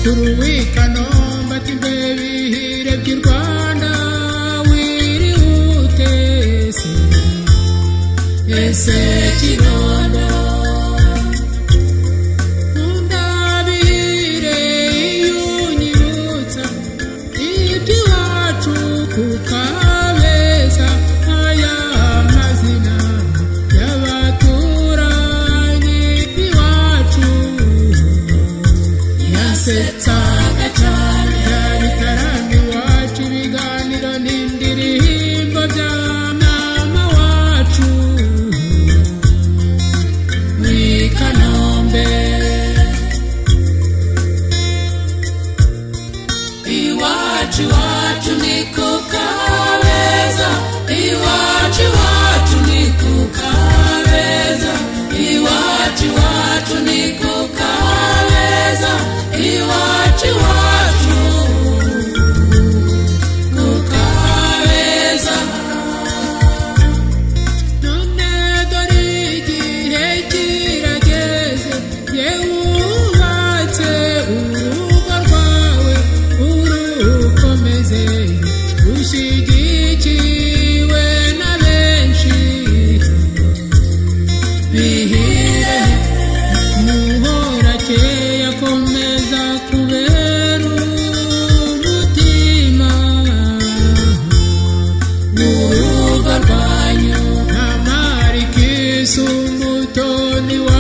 mukuru w'Ikanombe ati mbe bihire by'u Rwanda wirihute ese Kibondo undabire yunyibutsa iby'iwacu ku Kabeza aya mazina y'abaturanyi b'iwacu yasetsaga cyane yabitarami iwacu ibiganiro n'indirimbo bya mama wacu w'Ikanombe iwacu iwacu ni ku Kabeza iwacu iwacu ni ku Kabeza iwacu iwacu ni ku Kabeza iwacu iwacu ku Kabeza none dore igihe kirageze yewe wubatse urugo rwawe urukomeze rushyigikiwe na benshi bihire muhorakeye akomeza kubera umutima w'urugo rwanyu nta marikisi umutoni wa